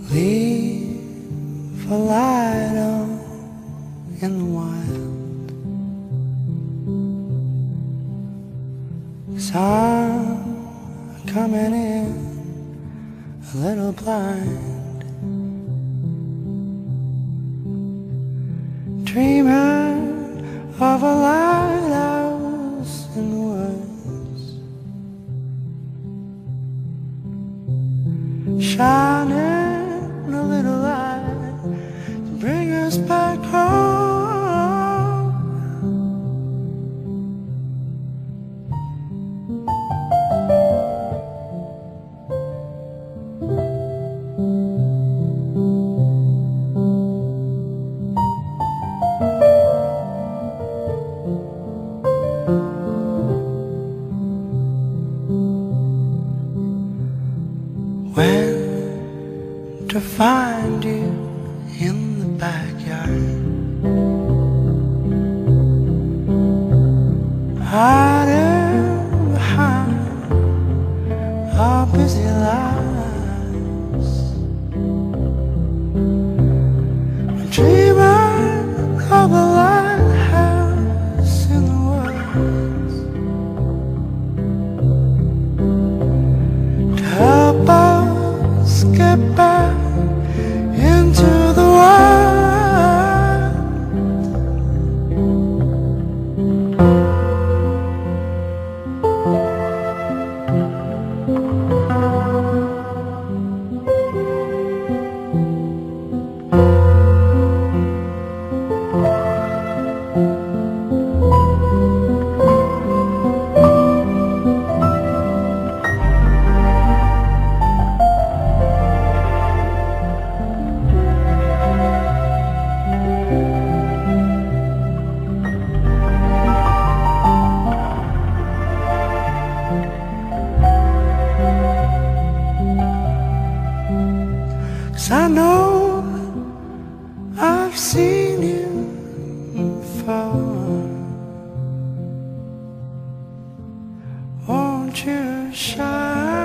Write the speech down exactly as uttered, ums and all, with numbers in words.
Leave a light on in the wild, 'cause I'm coming in a little blind, dreaming of a lighthouse in the woods, shining a little light to bring us back home. When to find you in the backyard, hiding behind our busy lives, we're dreaming of a lighthouse in the woods to help us get back into the wild. I know I've seen you before. Won't you shine